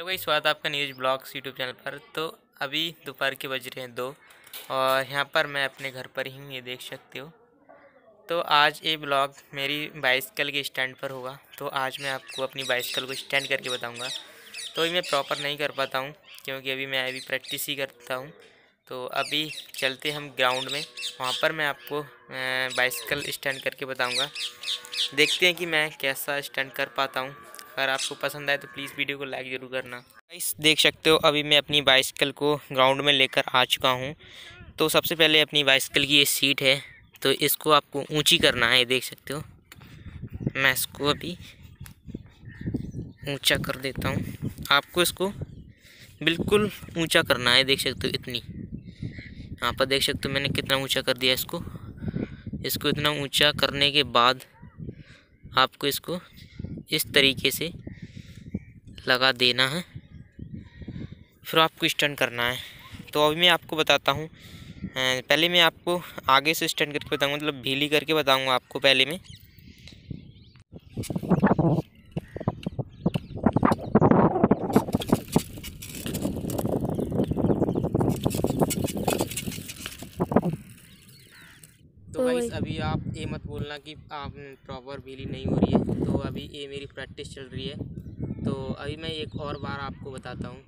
गई स्वागत है आपका न्यूज़ ब्लॉग्स यूट्यूब चैनल पर। तो अभी दोपहर के बज रहे हैं 2 और यहाँ पर मैं अपने घर पर ही हूँ, ये देख सकते हो। तो आज ये ब्लॉग मेरी बाइसिकल के स्टैंड पर होगा। तो आज मैं आपको अपनी बाइसिकल को स्टैंड करके बताऊँगा। तो ये मैं प्रॉपर नहीं कर पाता हूँ क्योंकि अभी मैं प्रैक्टिस ही करता हूँ। तो अभी चलते हम ग्राउंड में, वहाँ पर मैं आपको बाइसिकल स्टैंड करके बताऊँगा। देखते हैं कि मैं कैसा स्टैंड कर पाता हूँ। अगर आपको पसंद आए तो प्लीज़ वीडियो को लाइक ज़रूर करना। गाइस देख सकते हो अभी मैं अपनी बाइसिकल को ग्राउंड में लेकर आ चुका हूँ। तो सबसे पहले अपनी बाइसिकल की ये सीट है, तो इसको आपको ऊंची करना है। देख सकते हो मैं इसको अभी ऊंचा कर देता हूँ। आपको इसको बिल्कुल ऊंचा करना है, देख सकते हो इतनी। यहाँ पर देख सकते हो मैंने कितना ऊंचा कर दिया इसको इतना ऊंचा करने के बाद आपको इसको इस तरीके से लगा देना है, फिर आपको स्टैंड करना है। तो अभी मैं आपको बताता हूँ। पहले मैं आपको आगे से स्टैंड करके बताऊँगा, मतलब भीली करके बताऊँगा आपको पहले मैं। तो गाइस अभी आप ये मत बोलना कि आप प्रॉपर भीली नहीं हो रही है। तो अभी ये मेरी प्रैक्टिस चल रही है। तो अभी मैं एक और बार आपको बताता हूँ।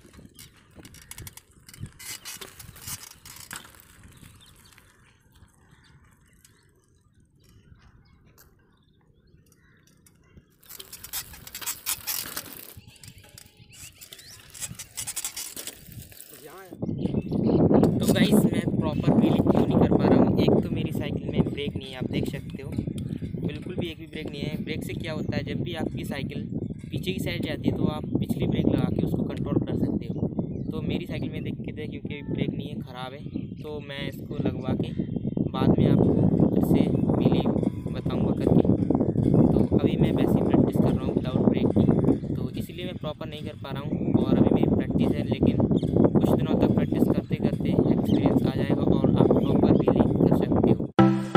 तो गाइस मैं प्रॉपर व्हीलिंग क्यों नहीं कर पा रहा हूँ? एक तो मेरी साइकिल में ब्रेक नहीं है, आप देख सकते हो बिल्कुल भी एक भी ब्रेक नहीं है। ब्रेक से क्या होता है, जब भी आपकी साइकिल पीछे की साइड जाती है तो आप पिछली ब्रेक लगा के उसको कंट्रोल कर सकते हो। तो मेरी साइकिल में दिक्कत है क्योंकि ब्रेक नहीं है, ख़राब है। तो मैं इसको लगवा के बाद में आपको फिर से व्हीलिंग बताऊँगा करके। तो अभी मैं वैसे ही प्रैक्टिस कर रहा हूँ विदाउट ब्रेक की, तो इसलिए मैं प्रॉपर नहीं कर पा रहा हूँ। और अभी मेरी प्रैक्टिस है, लेकिन कुछ दिनों तक प्रैक्टिस करते करते एक्सपीरियंस आ जाएगा और आप प्रॉपर व्हीलिंग कर सकते हो।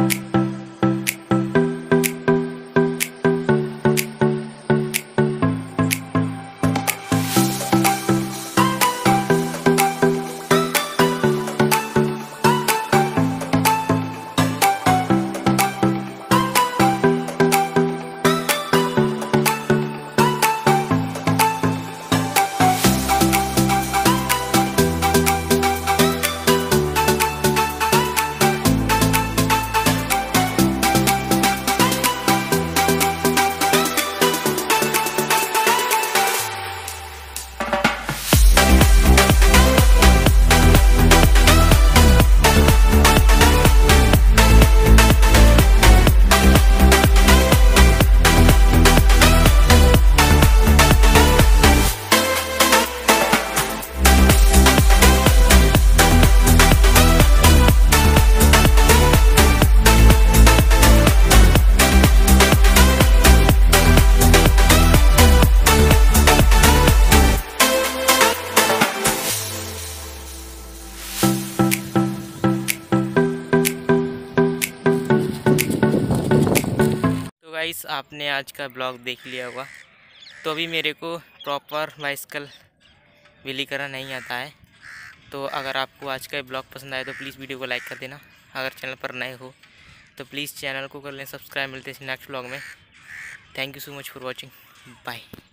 गाइस आपने आज का ब्लॉग देख लिया होगा। तो अभी मेरे को प्रॉपर बाइसिकल व्हीली करना नहीं आता है। तो अगर आपको आज का ब्लॉग पसंद आए तो प्लीज़ वीडियो को लाइक कर देना। अगर चैनल पर नए हो तो प्लीज़ चैनल को कर लें सब्सक्राइब। मिलते हैं नेक्स्ट ब्लॉग में। Thank you so much for watching. Bye.